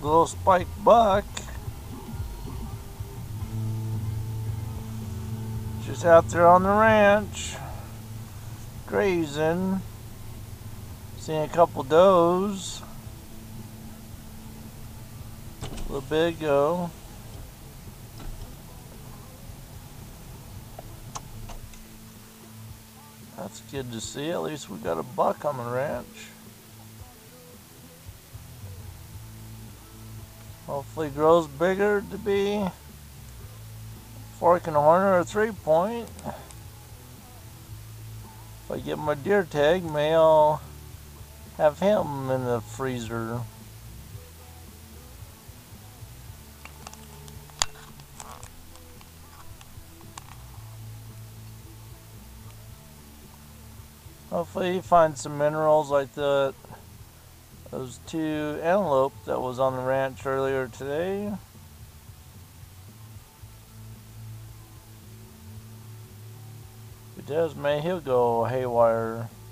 little spiked buck. Just out there on the ranch, grazing. Seen a couple does a little bit ago. That's good to see. At least we got a buck on the ranch. Hopefully grows bigger to be fork and horn or a 3-point. If I get my deer tag, may I'll have him in the freezer. Hopefully he finds some minerals like those 2 antelope that was on the ranch earlier today. If he does, may he'll go haywire.